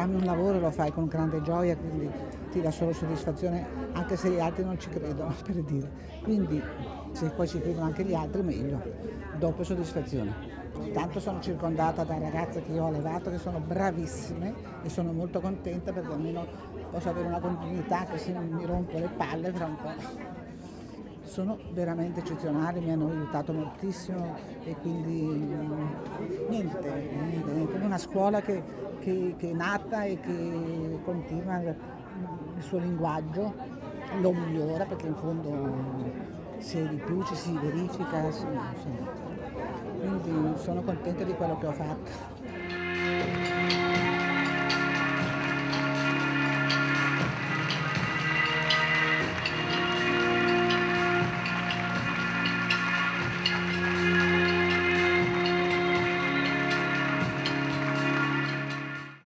ami un lavoro lo fai con grande gioia, quindi ti dà solo soddisfazione, anche se gli altri non ci credono, per dire. Quindi se poi ci credono anche gli altri meglio, doppia soddisfazione. Tanto sono circondata da ragazze che io ho allevato che sono bravissime e sono molto contenta perché almeno posso avere una continuità, che se non mi rompo le palle fra un po'. Sono veramente eccezionali, mi hanno aiutato moltissimo e quindi niente, è come una scuola che è nata e che continua il suo linguaggio, lo migliora perché in fondo si è di più, ci si verifica, quindi sono contenta di quello che ho fatto.